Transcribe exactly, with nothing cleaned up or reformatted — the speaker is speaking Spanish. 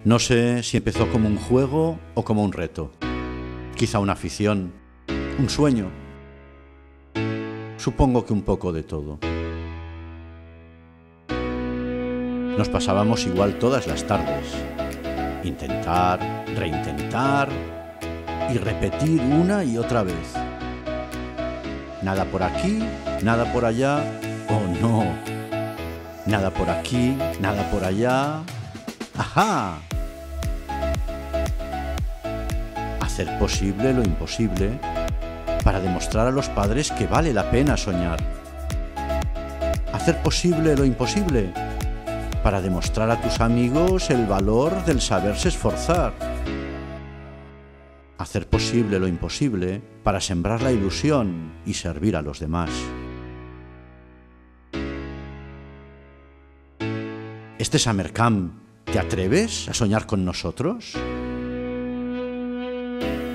No sé si empezó como un juego o como un reto. Quizá una afición, un sueño. Supongo que un poco de todo. Nos pasábamos igual todas las tardes. Intentar, reintentar y repetir una y otra vez. Nada por aquí, nada por allá. Oh no. Nada por aquí, nada por allá. ¡Ajá! Hacer posible lo imposible para demostrar a los padres que vale la pena soñar. Hacer posible lo imposible para demostrar a tus amigos el valor del saberse esforzar. Hacer posible lo imposible para sembrar la ilusión y servir a los demás. Este Summer Camp, ¿te atreves a soñar con nosotros?